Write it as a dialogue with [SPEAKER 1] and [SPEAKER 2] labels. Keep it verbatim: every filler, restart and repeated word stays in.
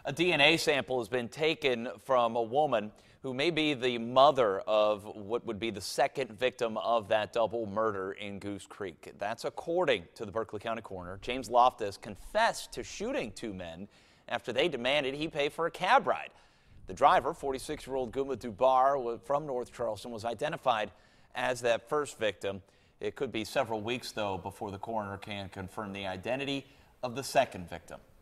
[SPEAKER 1] A D N A sample has been taken from a woman who may be the mother of what would be the second victim of that double murder in Goose Creek. That's according to the Berkeley County coroner. James Loftus confessed to shooting two men after they demanded he pay for a cab ride. The driver, forty-six-year-old Guma Dubar from North Charleston, was identified as that first victim. It could be several weeks, though, before the coroner can confirm the identity of the second victim.